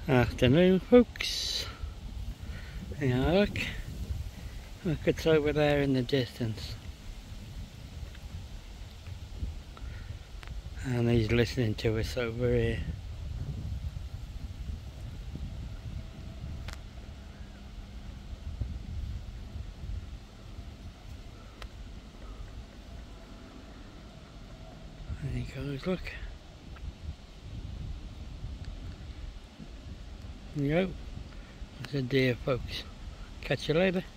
Afternoon, folks. Yeah, look, it's over there in the distance. And he's listening to us over here. There he goes, look. There you go. There's a deer, folks. Catch you later.